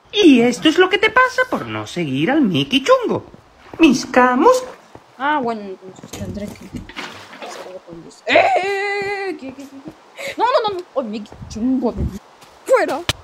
Y esto es lo que te pasa por no seguir al Mickey chungo. Mis camus. Ah, bueno, entonces tendré que... ¿Qué? No, no, no, no. Oh, Mickey chungo. Fuera.